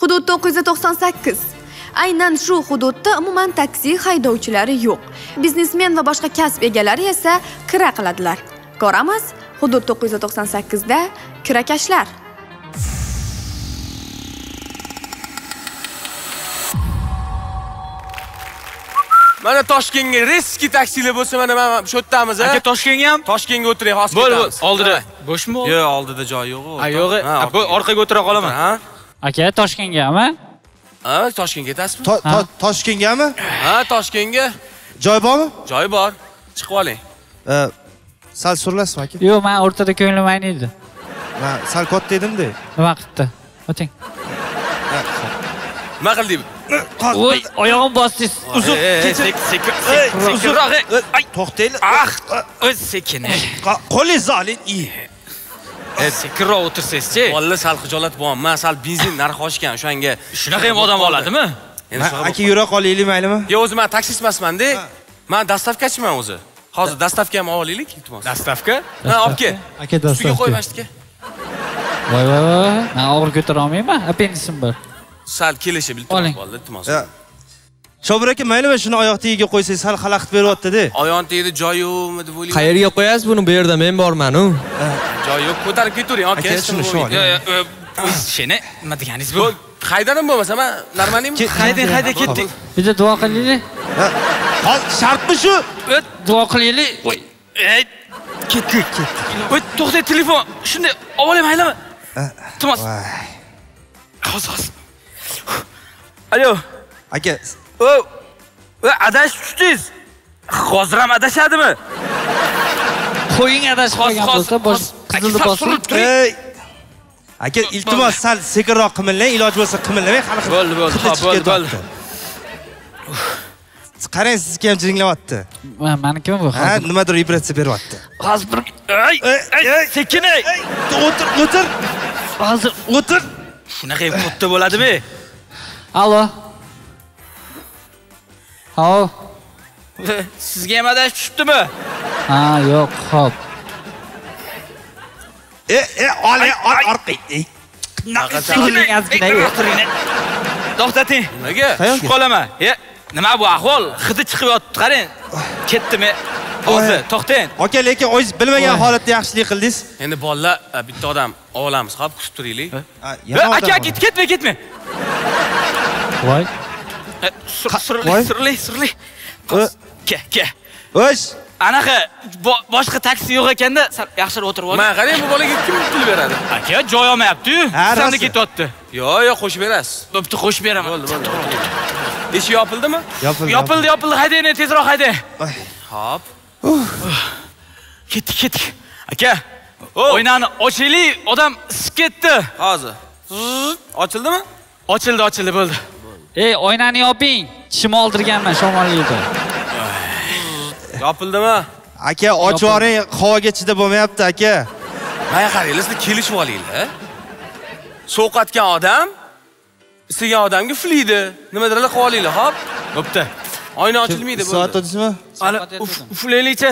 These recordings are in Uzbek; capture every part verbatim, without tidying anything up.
Hudud to'qqiz yuz to'qson sakkiz. Aynan shu hududda umuman taksi haydovchilari yo'q. Biznesmen va boshqa kasb egalari esa kira qiladilar. Ko'ramiz, hudud to'qqiz yuz to'qson sakkiz da kirakashlar. Mana Toshkentga reski taksilar bo'lsa, mana mana shu yerdamiz, ha. Aka Toshkentga ham? Toshkentga o'tiray, hozir ketamiz. Oldida. Bo'shmi? Yo'q, oldida joy yo'q. Ha, yo'q. Bu orqaga o'tira qolaman. Ha? Aka Toshkentgami? Ha, Toshkentga ketasizmi? Toshkentgami? Ha, Toshkentga. Joy bormi? Joy bor. Chiqib oling. Sal surlasizmi aka? Yo'q, men o'rtada ko'nglim ayniydi. Men sal katta edim-da. Nima qildi? O'ting. Nima qilding? Voy, oyog'im bosdingiz. Uzun, sekinroq. Ay, to'xtaylik. Ah, o'z sekin. Qo'lingizni oling. Sekinroq o'tirsangiz-chi. Vallahi sal xijolat bo'lyapman. Men sal benzin narxi oshgan, o'shanga. Shunaqa ham odam oladimi? Aka yura qolaylik, maylimi? Yo'q, o'zi men taksist emasman-da. Men dastavkachiman o'zi. Hozir dastavka ham olaylik, iltimos. Dastavka? Ha, olib kel. Aka dastavka. Ustiga qo'ymashdik. Voy voy voy, men og'ir ko'tara olmayman. Appendisim bor. Sal kelishib iltimos bo'ldi, iltimos. Shobir aka, maylimi shuni oyoq tagiga qo'ysangiz, sal xalaqit beryapti-da. Oyoq tagida joy yo'qmi deb o'ylayman. Qayerga qo'yasiz buni? Bu yerda men borman-ku. Joy yo'q, ko'tarib ketavering, aka. Shuni shu oling. Sheni nima deganingiz bu? Qaydanim bo'lmasa, men normalmi? Haydang, hayda ketdik. Bitta duo qilaylik. Hozir shartmi shu? Duo qilaylik. Voy. Ey, ketdik, ketdik. Voy, to'xta, telefon. Shunday olaymi, haydami? Iltimos. Hozir, hozir. Alo. Aka, O, va adashib tushdingiz. Hozir ham adashadimi? Qo'ying adashib qolgan bo'lsa, bosh qizilni bosing. Ey. Aka, iltimos sal sekinroq qimillang, iloj bo'lsa qimillamang, hali bo'ldi, bo'ldi, ha, bo'ldi, bo'ldi. Qarang, sizga ham jiringlayapti. Menikimi bu? Ha, nimadir vibratsiya beryapti. Hozir bir ey, ey, sekin ey. O'tir, o'tir. Hozir o'tir. Shunaqa ham katta bo'ladimi? Allo. Hao. Sizga ham adashib tushibdimi? Ha, yo'q, xo'p. E, e, oling, orqaga. Sekin azgina. To'xtating. Nimaga? Tushib qolaman. E, nima bu ahvol? Hidi chiqib yotdi, qarang. Ketdimi? Hozir to'xtang. Aka, lekin o'zingiz bilmagan holatda yaxshilik qildingiz. Endi bolalar bitta odam olamiz, xo'p, kutib turaylik. Aka, ketma, ketma. Voy. Sirli, sirli, sirli. Ke, ke. O'sh. Anaqa boshqa taksi yo'q ekanda, yaxshiroq o'tirib oling. Men qarang, bu bolaga kim pul beradi? Aka, joy olmayapti-yu. Sizga ketyapti. Yo'q, yo'q, qo'shib berasiz. Bo'pti, qo'shib beraman. Bo'ldi, bo'ldi. Eshik yopildimi? Yopildi. Yopildi, yopildi. Haydang, tezroq haydang. Hop. Ketdik, ketdik. Aka, o'ynani ochaylik, odam isib ketdi. Hozir. Ochildimi? Ochildi, ochildi, bo'ldi. Ey, oynani yoping. Tishimni oldirganman shamollikda. Yopildimi? Aka, ochib yuboring, havoga chidab bo'lmayapti, aka. Mana qaranglar, siz kelishib olinglar. Sovqatgan odam istagan odamga flaydi. Nimadirlar qilib olinglar, hop. Bo'pti. Oyna ochilmaydi bo'ldi. Soat o'tdingizmi? Ana, uflaylikcha.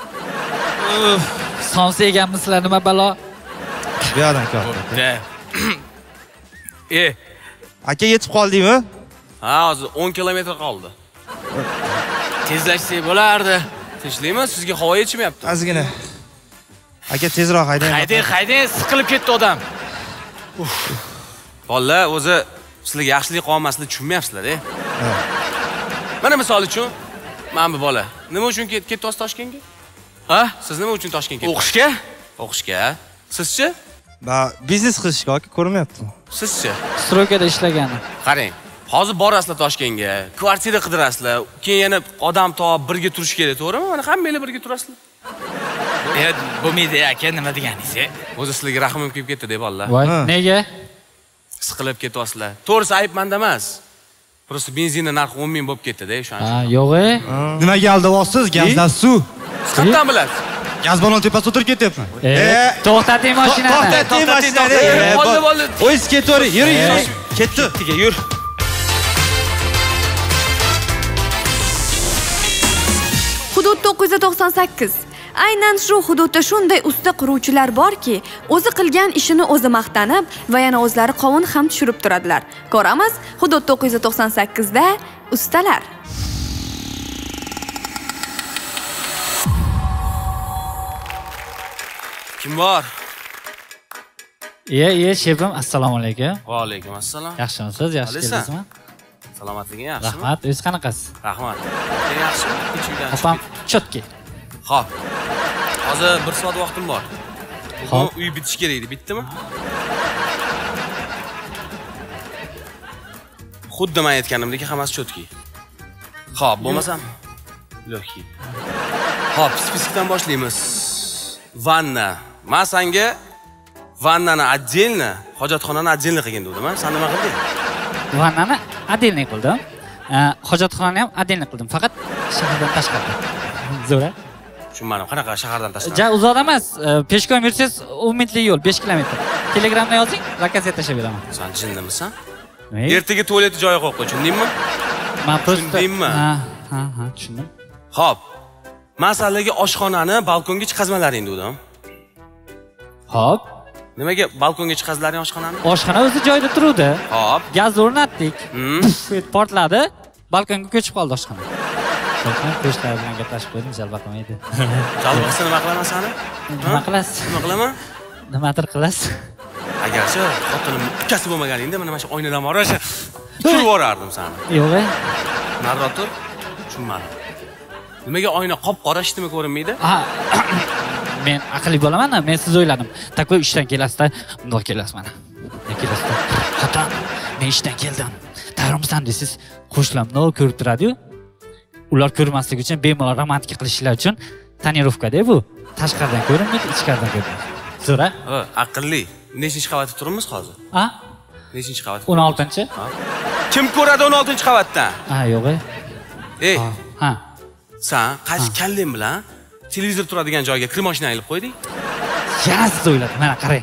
Sonsi eganmisizlar, nima balo? Bu yoqdan aka. E, aka yetib qoldingmi? Ha, hozir o'n kilometr qoldi. Tezlashsak bo'lardi. Tinchlikmi? Sizga havo yetishmayapti. Ozgina. Aka tezroq haydang. Haydang, haydang, siqilib ketdi odam. Bolalar, o'zi sizlarga yaxshilik qilmasligini tushunmayapsizlar-da. Mana misol uchun, men bu bola nima uchun ketdingiz Toshkentga? Ha? Siz nima uchun Toshkentga ketdingiz? O'qishga? O'qishga. Sizchi? Ba, biznes qilishga aka, ko'rmayapti. Sizchi? Stroykada ishlagani. Qarang, hozir borasizlar Toshkentga, kvartira qidirasizlar, keyin yana odam topib birga turish kerak, to'g'rimi? Mana hammanglar birga turasizlar. E, bo'lmaydi aka, nima deganingiz? O'zi sizlarga rahmim kelib ketdi deb bolalar. Voy, nega? Siqilib ketyapsizlar. To'g'risi ayb menda emas. Prosta benzinning narxi o'n ming bo'lib ketdi-da, o'shaning. Ha, yo'q-e. Nimaga aldayapsiz? Gazdan suv. Qayerdan bilasiz? Gaz ballon tepasida o'tirib ketyapman. E, to'xtating mashinani. To'xtating mashinani. Bo'ldi, bo'ldi. O'zingiz ketavering. Yuring, yuring. Ketdi. Ketdiga yur. Hudud to'qqiz yuz to'qson sakkiz. Aynan shu hududda shunday usta quruvchilar borki, o'zi qilgan ishini o'zi maqtanib va yana o'zlari qovun ham tushirib turadilar. Ko'ramiz, hudud to'qqiz yuz to'qson sakkizda ustalar. Kim bor? Iye, iye, shefim, assalomu alaykum. Va alaykum assalom. Yaxshimisiz? Yaxshi keldingizmi? Salomatliging yaxshimi? Rahmat, o'z qanaqasiz? Rahmat. Sen yaxshimi? Ichingdan Opam chotki. Xo'p. Hozir bir soat vaqtim bor. Xo'p. Uy bitish kerak edi, bitdimi? Xuddi men aytganimdek hammasi chotki. Xo'p, bo'lmasam logik. Xo'p, spiskdan boshlaymiz. Vanna. Men senga vannani отдельно, hojatxonani отдельно qilgin dedim, ha? Sen nima qilding? Vannani отдельно qildim. Hojatxonani ham отдельно qildim, faqat shahardan tashqarida. Zo'ra. Tushunmadim, qanaqa shahardan tashqari? Ja, uzoq emas. Peshkom yursangiz o'n minutlik yo'l, besh kilometr. Telegramda yozing, lokatsiya tashlab beraman. Sen jinnimisan? Ne? Ertaga tualetni joyiga qo'yib qo'y, tushundingmi? Men prosta Tushundingmi? Ha, ha, ha, tushundim. Xo'p. Masalaga oshxonani balkonga chiqazmalaring dedim. Hop. Nimaga balkonga chiqazlaring oshxonani? Oshxona o'zi joyida turuvdi. Hop. Gaz o'rnatdik. Hmm. Puf, portladi. Balkonga ko'chib qoldi oshxona. Qo'rqmang, qo'shnilar bilan gaplashib qo'ydim, jalba qilmaydi. Jalba qilsa nima qilaman seni? Nima qilasiz? Nima qilaman? Nimadir qilasiz? Agarchi xotinim ukasi bo'lmaganingda mana mana shu oynadan borasha turib yuborardim seni. Yo'q. Nariroq tur. Tushunmadim. Nimaga oyna qop-qora hech nima ko'rinmaydi? Ha. Men aqlli bo'laman-da, men siz o'yladim. Takoy ishdan kelasizda, bundoq kelasiz mana. Ne kelasizda? Xotin, men ishdan keldim. Tayyormisan deysiz, qo'shnilar nol ko'rib turadi-yu. Ular ko'rmasligi uchun bemalol romantika qilishlar uchun tonirovka-da bu. Tashqaridan ko'rinmaydi, ichkaridan ko'rinadi. Zo'ra? Ha, aqlli. Nechinchi qavatda turibmiz hozir? Ha? Nechinchi qavatda? o'n oltinchi. Kim ko'radi o'n oltinchi qavatdan? Ha, yo'q. Ey, Ha. sen qaysi kalling bilan televizor turadigan joyga kir mashinani ilib qo'yding? Yana siz o'yladim. Mana qarang.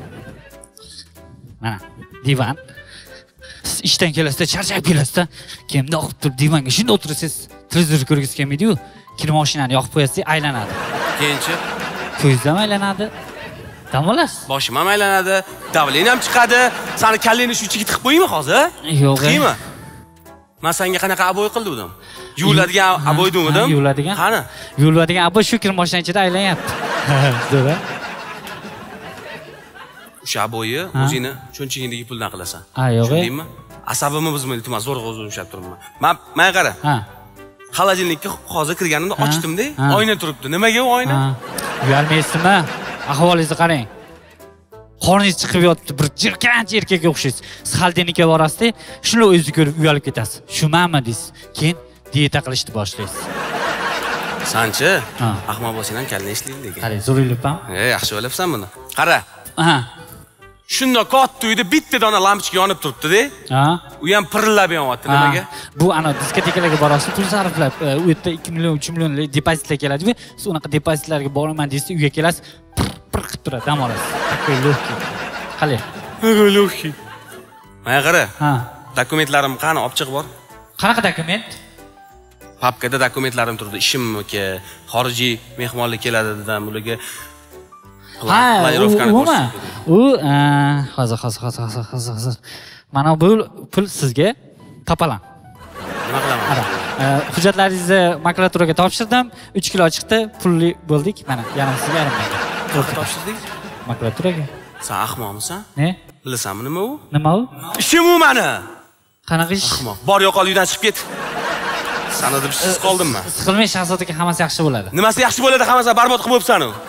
Mana divan. Siz ishdan kelasizda, charchab kelasizda, kimda o'qib turib divanga shunda o'tirasiz. Televizor ko'rgisiz kelmaydi-yu. Kir mashinani yoqib qo'yasiz, aylanadi. Keyinchi Ko'zdan aylanadi. Tan olasiz? boshim ham aylanadi, davlen ham chiqadi. Seni kallingni shu ichiga tiqib qo'yaymi hozir? Yo'q. Tiqaymi? Men senga qanaqa aboy qildim? Yuviladigan aboy dedim. Yuviladigan. Qani? Yuviladigan aboy shu kir mashina ichida aylanyapti. Zo'ra. O'sha aboyni o'zingni cho'nchigingdagi puldan qilasan. Ha, yo'q. Tushundingmi? Asabimni buzmaydi, iltimos, zo'rg'a o'zim ushlab turibman. Men men qara. Ha. Xolodilnikka hozir kirganimda ochdimda, oyna turibdi. Nimaga u oyna? Uyalmaysizmi? Ahvolingizni qarang. Qorningiz chiqib yotibdi, bir jirkanch erkakka o'xshaysiz. Siz xolodilnikka borasiz-da, shuni o'zingizni ko'rib uyalib ketasiz. Shumanmi deysiz? Keyin dieta qilishni boshlaysiz. Sanchi? Ahmoq bo'lsang kallang ishlaydi lekin. Qarang, zo'rayibman. E, yaxshi o'ylabsan buni. Qara. Ha. Shunda katta uyda bitta dona lampochka yonib turibdi-da. Ha. U ham pirillab yonyapti. Nimaga? Bu ana diskotekalarga borasiz, pul sarflab, u yerda ikki million, uch million depozitlar keladi-ku. Siz unaqa depozitlarga boraman deysiz, uyga kelasiz, pir qilib turadi, dam olasiz. Takoy logki. Qalay? Logki. Mana qara. Ha. Dokumentlarim qani, olib chiqib bor. Qanaqa dokument? Papkada dokumentlarim turdi. Ishimniki, xorijiy mehmonlar keladi dedim, ularga Ha, umuman. U hozir hozir hozir hozir hozir. Mana bu pul sizga topalan. Nima qilaman? Hujjatlaringizni makulaturaga topshirdim, uch kilo chiqdi, pulli bo'ldik. Mana yarimsiga yarim ming. Qayerga topshirding? Makulaturaga. Sen ahmoqmisan? Ne? Bilasanmi nima u? Nima u? Ishim u meni. Qanaqa ish? Ahmoq. Bor yo'qol uydan chiqib ket. Sana deb siz qoldimmi? Siqilmay Shahzod aka, hammasi yaxshi bo'ladi. Nimasi yaxshi bo'ladi? Hammasi barbod qilib bo'libsan u.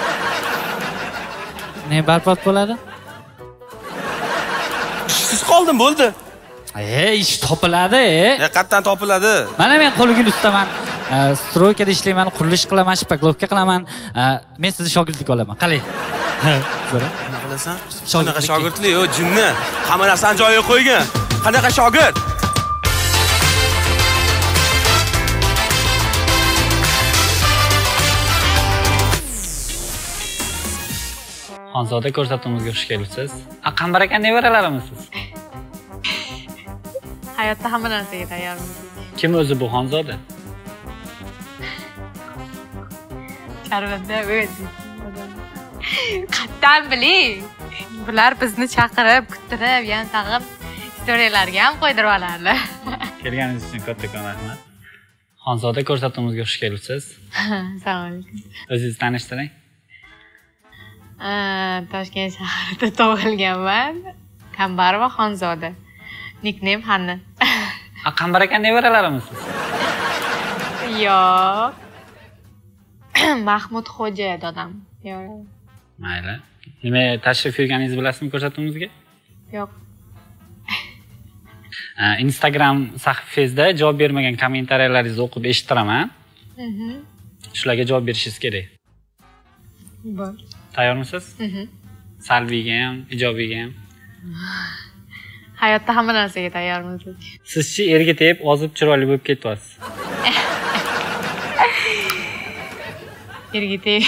Ne barbod bo'ladi? Siz qoldim bo'ldi. Ey, ish topiladi. Ya qayerdan topiladi? Mana men qo'ligim ustaman. Stroykada ishlayman, qurilish qilaman, shipaklovka qilaman. Men sizni shogirdlik olaman. Qalay? Zo'ra. Nima qilasan? Qanaqa shogirdlik? O, jinni. Hamma narsani joyiga qo'ygan. Qanaqa shogird? Xonzoda ko'rsatuvimizga xush kelibsiz. A, Qambar aka nevaralarmisiz? Hayotda hamma narsaga tayyormiz. Kim o'zi bu Xonzoda? Sharmanda o'zi. Qattan biling. Bular bizni chaqirib, kuttirib, yana tag'ib istoriyalarga ham qo'ydirib olarlar. Kelganingiz uchun kattakon rahmat. Xonzoda ko'rsatuvimizga xush kelibsiz. Assalomu alaykum. O'zingizni tanishtiring. Toshkent shahrida tug'ilganman. Kambarova Xonzoda. Nickname Hanna. A Qambar aka nevaralarimiz? Yo'q. Mahmud Xo'ja dadam. Yo'q. Mayli. Nima tashrif buyurganingizni bilasizmi ko'rsatuvimizga? Yo'q. Instagram sahifangizda javob bermagan kommentariyallaringizni o'qib eshitiraman. Mhm. Shularga javob berishingiz kerak. Bo'l. Tayyormisiz? Mhm. Salbiyga ham, ijobiyga ham. Hayotda hamma narsaga tayyormiz. Sizchi erga tegib, ozib chiroyli bo'lib ketyapsiz. Erga tegib.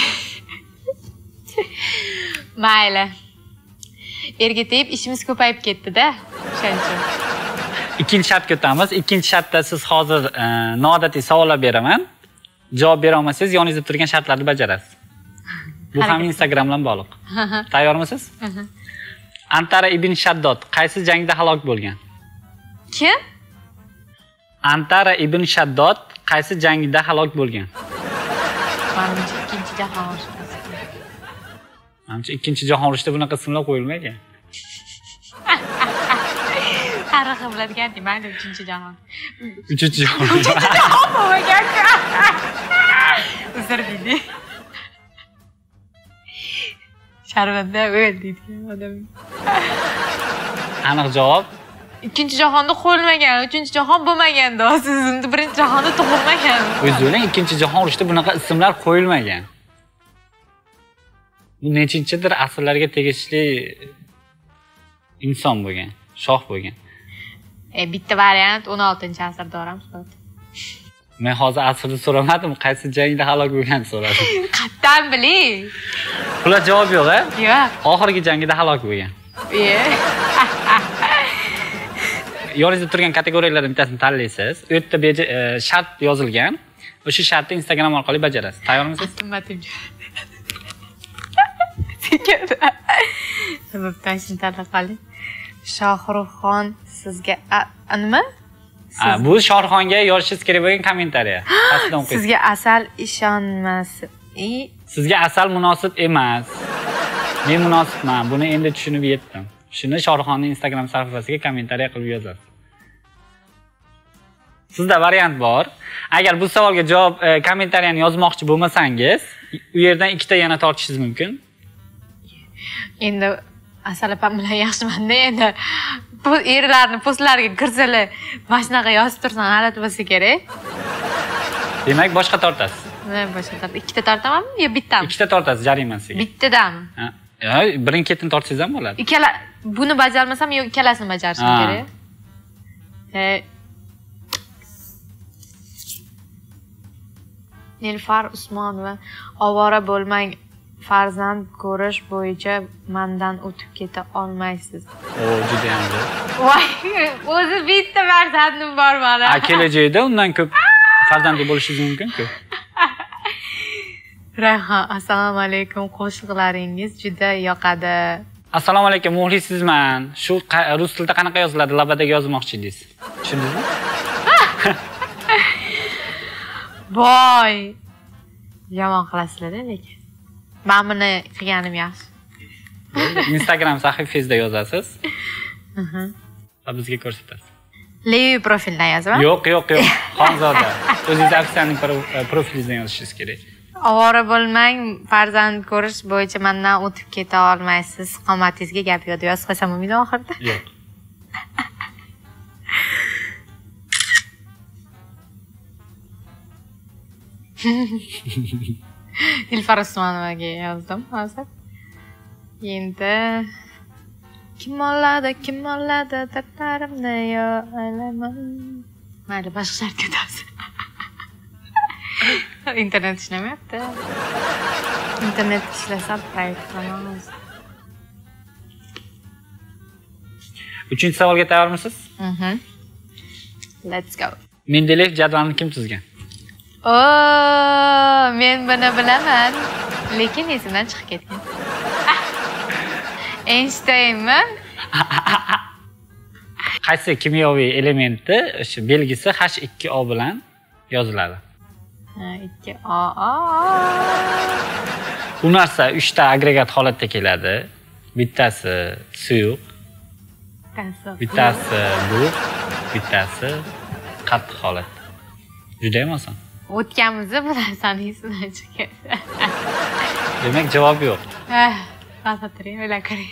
Mayli. Erga tegib ishimiz ko'payib ketdi-da. O'shaning uchun. Ikkinchi shartga o'tamiz. Ikkinchi shartda siz hozir e, noodatiy savollar beraman. Javob bera olmasangiz, yoningizda turgan shartlarni bajarasiz. Bu ham Instagram bilan bog'liq. Tayyormisiz? Antara ibn Shaddod qaysi jangda halok bo'lgan? Kim? Antara ibn Shaddod qaysi jangda halok bo'lgan? Menimcha ikkinchi jahon urushi. Menimcha ikkinchi jahon urushida bunaqa ismlar qo'yilmagan. Tarixni biladigan mayli uchinchi jahon. Uchinchi jahon. Uchinchi jahon bo'lmagan. Uzr deydi. Sharmanda o'ldi odam. Aniq javob. Ikkinchi jahonda qo'yilmagan, uchinchi jahon bo'lmagan-da. Siz endi birinchi jahonda tug'ilmagan. O'zingizning ikkinchi jahon urushida bunaqa ismlar qo'yilmagan. Bu nechinchidir asrlarga tegishli inson bo'lgan, shoh bo'lgan. E bitta variant o'n oltinchi asrda o'ramiz. Men hozir asrni so'ramadim, qaysi jangda halok bo'lganini so'radim. Qattan biling. Bular javob yo'q-a? Yo'q. Oxirgi jangida halok bo'lgan. Ye. Yoningizda turgan kategoriyalardan bittasini tanlaysiz. U yerda shart yozilgan. O'sha shartni Instagram orqali bajarasiz. Tayyormisiz? Atmadim. Sababdan shuni tanlab qoling. Shohruxxon sizga nima? Bu Shohruxxonga yozishingiz kerak bo'lgan kommentariya. Pastdan o'qing. Sizga asal ishonmasin. Sizga asal munosib emas. Men munosibman. Buni endi tushunib yetdim. Shuni Shohruxxonning Instagram sahifasiga kommentariya qilib yozasiz. Sizda variant bor. Agar bu savolga javob kommentariyani yozmoqchi bo'lmasangiz, u yerdan ikkita yana tortishingiz mumkin. Endi asal opam bilan yaxshimanda, endi bu erlarni postlariga kirsalar, mana shunaqa yozib tursan, g'alati bo'lsa kerak. Demak, boshqa tortasiz. Nima boshqa tort? Ikkita tortamanmi yo bittami? Ikkita tortasiz jarimasiga. Bittadami? Ha. Ya, birin ketin tortsangiz ham bo'ladi. Ikkala buni bajarmasam yo ikkalasini bajarishim kerak. E Nilufar Usmonova ovora bo'lmang, farzand ko'rish bo'yicha mendan o'tib keta olmaysiz. O, juda ham zo'r. Voy, o'zi bitta farzandim bor mana. A kelajakda undan ko'p farzandli bo'lishingiz mumkin-ku. Rayhon, assalomu alaykum, qo'shiqlaringiz juda yoqadi. Assalomu alaykum, muxlisizman. Shu rus tilida qanaqa yoziladi? Labadaga yozmoqchi edingiz. Tushundingizmi? Voy. Yomon qilasizlar lekin. Men buni qilganim yaxshi. Instagram sahifangizda yozasiz. Mhm. Va bizga ko'rsatasiz. Levi profildan yozaman? Yo'q, yo'q, yo'q. Xonzoda. O'zingiz ofitsialning profilingizdan yozishingiz kerak. Ovora bo'lmang, farzand ko'rish bo'yicha mendan o'tib keta olmaysiz. Qomatingizga gap yo'q deb yozib qo'ysam bo'lmaydi oxirida? Yo'q. Nilufar Usmonovaga yozdim hozir. Endi kim oladi, kim oladi dardlarimni yo aylaman. Mayli, boshqa shartga o'tamiz. Internet ishlamayapti. Internet ishlasa proyekt qilamiz. Uchinchi savolga tayyormisiz? Mhm. Let's go. Mendeleyev jadvalni kim tuzgan? Oo, men buni bilaman, lekin esimdan chiqib ketgan. Einsteinman. Qaysi kimyoviy elementi o'sha belgisi H ikki O bilan yoziladi? Ha, ikki O. Bu narsa uchta agregat holatda keladi. Bittasi suyuq, bittasi buviq, bittasi qattiq holat. Juda ham oson. O'tganimizni bu narsani esimdan chiqib ketdi. Demak, javob yo'q. Ha, fasatriy o'ylab ko'ring.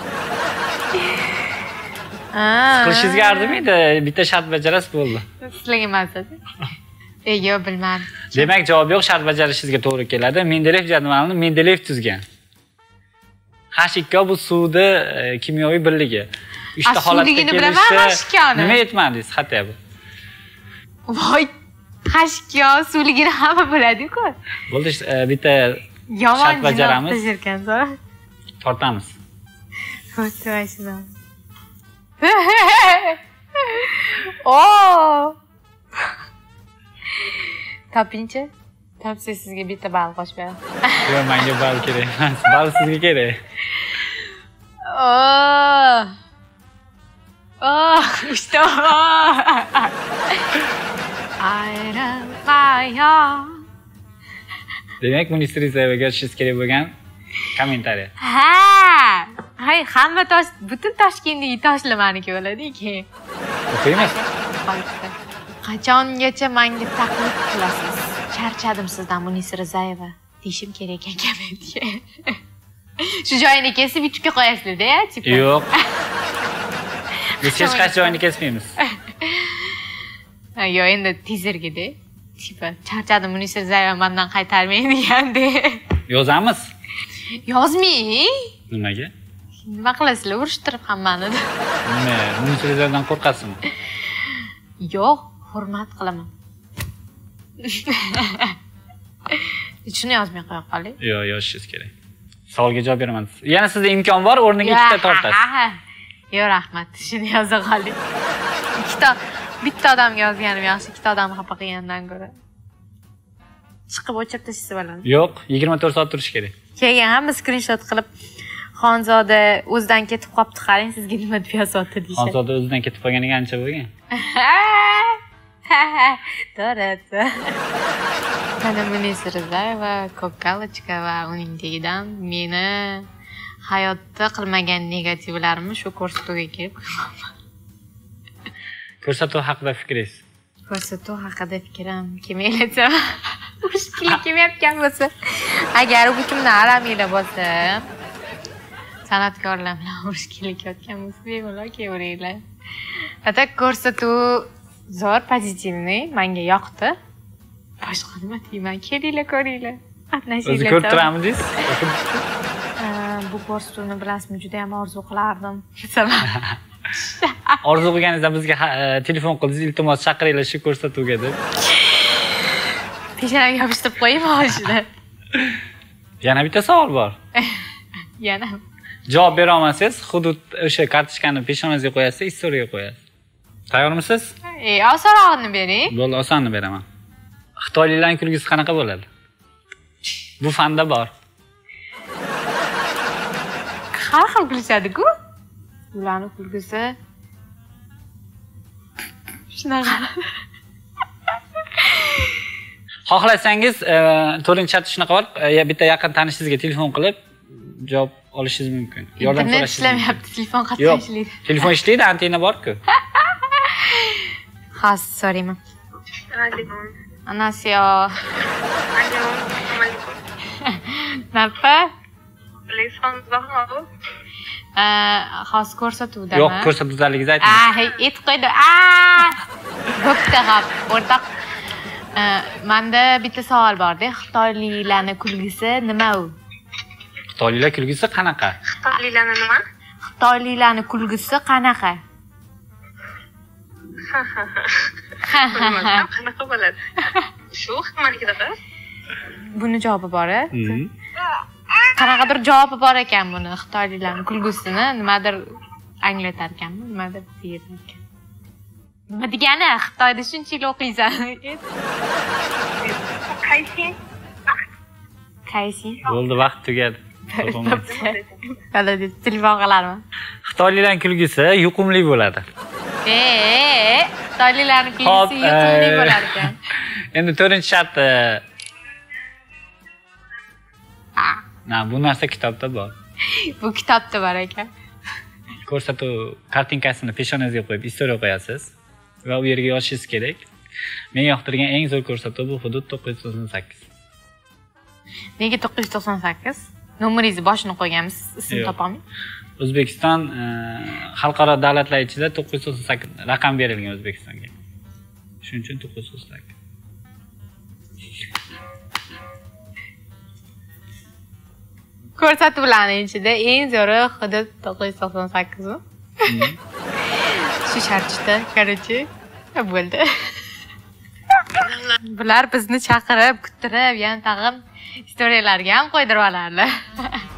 Qilishingizga arzimaydi, bitta shart bajarasiz bo'ldi. Sizlarga mazza-da. E, yo'q, bilmadim. Demak, javob yo'q, shart bajarishingizga to'g'ri keladi. Mendeleyev jadvalini Mendeleyev tuzgan. H ikki O bu suvni kimyoviy birligi. uchta holatda kelishi. Nima aytmadingiz xato bu? Voy, H ikki O suvligini hamma biladi-ku. Bo'ldi, bitta shart bajaramiz. Tortamiz. Tortamiz. Oo! Topinchi. Topsa sizga bitta bal qo'shib beraman. Yo'q, menga bal kerak emas. Bal sizga kerak. Oo! Oh, işte o. Ayrılmayan. Demak, Munisirizavaga yozishingiz kerak bo'lgan kommentariy. Ha! Hay, hamma tosh, butun Toshkentdagi toshlar meniki bo'ladi-ki. O'qiymiz. Qachongacha menga taklif qilasiz? Charchadim sizdan, Munisirizayeva. Deyishim kerak ekan kommentga. Shu joyini kesib YouTube'ga qo'yasizlar-da, tipa. Yo'q. Biz hech qaysi joyini kesmaymiz. Yo'q, endi tizerga-da. Tipa, charchadim, Munisirizayeva mendan qaytarmaydi deganda. Yozamiz. Yozmang. Nimaga? Nima qilasizlar, urushtirib hammani. Nima, Munisirizayevdan qo'rqasizmi? Yo'q, hurmat qilaman. Shuni yozmay qo'ya qoling. Yo'q, yozishingiz kerak. Savolga javob beraman. Yana sizda imkon bor, o'rniga ikkita tortasiz. Yo'q, rahmat. Shuni yoza qoling. Ikkita, bitta odamga yozganim yaxshi, ikkita odam xafa qilgandan ko'ra. Chiqib o'chirib tashlasa bo'ladi. Yo'q, yigirma to'rt soat turish kerak. Keyin hamma skrinshot qilib Xonzoda o'zidan ketib qolibdi, qarang sizga nima deb yozadi deyshadi. Xonzoda o'zidan ketib qolganiga ancha bo'lgan. To'g'ri. Mana Munisirizayeva, ko'k galochka va uning tagidan meni hayotda qilmagan negativlarimni shu ko'rsatuvga kelib qilmoqman. Ko'rsatuv haqida fikringiz? Ko'rsatuv haqida fikrim kim elasam, urushkilik kemayotgan bo'lsa, agar bu kimdan aramiylar bo'lsa, san'atkorlar bilan urushkilik yotgan bo'lsa, bemalol kelaveringlar. Hatta ko'rsatuv zo'r pozitivniy, menga yoqdi. Boshqa nima deyman, kelinglar, ko'ringlar. Qatnashinglar. O'zi ko'rib turamidingiz? Bu ko'rsatuvni bilasizmi, juda ham orzu qilardim. Orzu qilganingizda bizga telefon qildingiz, iltimos chaqiringlar shu ko'rsatuvga deb. Peshanaga yopishtirib qo'ying boshida. Yana bitta savol bor. Yana. Javob bera olmasangiz, hudud o'sha kartochkani peshonangizga qo'yasiz, istoriyaga qo'yasiz. Tayyormisiz? E, osonrog'ini bering. Bo'ldi, osonni beraman. Xitoyliklarning kulgisi qanaqa bo'ladi? Bu fanda bor. Har xil kulishadi-ku. Ularning kulgisi shunaqa. Xohlasangiz, to'rtinchi shartda shunaqa bor, bitta yaqin tanishingizga telefon qilib javob olishingiz mumkin. Yordam so'rashingiz. Internet ishlamayapti, telefon qattiq ishlaydi. Telefon ishlaydi, antena bor-ku. Xos, so'rayman. Anasiyo. Napa? Telefon zo'rmi? Xos ko'rsatuvdami? Yo'q, ko'rsatuvdaligingizni ayting. Ah, aytib qo'ydi. Ah! Bo'pti, xo'p. O'rtoq, menda bitta savol bor-da. Xitoyliklarning kulgisi nima u? Xitoyliklar kulgisi qanaqa? Xitoyliklarning nima? Xitoyliklarning kulgisi qanaqa? Qanaqa bo'ladi? Shu xizmatnikidaqa? Buni javobi bor-a? Qanaqadir javobi bor ekan buni. Xitoyliklarning kulgusini nimadir anglatar ekanmi, nimadir deyar ekan. Nima degani? Xitoyda shunchalik o'qiysan. Qaysi? Qaysi? Bo'ldi, vaqt tugadi. Qala deb telefon qilarman. Xitoyliklarning kulgisi yuqumli bo'ladi. Ee, Xitoyliklarning kulgisi yuqumli bo'lar ekan. Endi to'rtinchi shart. Na, bu narsa kitobda bor. Bu kitobda bor ekan. Ko'rsatuv kartinkasini peshonangizga qo'yib, istoriya qo'yasiz va u yerga yozishingiz kerak. Men yoqtirgan eng zo'r ko'rsatuv bu hudud to'qqiz yuz to'qson sakkiz. Nega to'qqiz yuz to'qson sakkiz? Nomeringizni boshini qo'yganmiz, ismini topolmay. O'zbekiston xalqaro davlatlar ichida to'qqiz yuz to'qson sakkiz raqam berilgan O'zbekistonga. Shuning uchun to'qqiz yuz to'qson sakkiz. Ko'rsatuvlarning ichida eng zo'ri hudud to'qqiz yuz to'qson sakkiz. Shu sharchda, короче, bo'ldi. Bular bizni chaqirib, kuttirib, yana tag'in istoriyalarga ham qo'ydirib olarlar.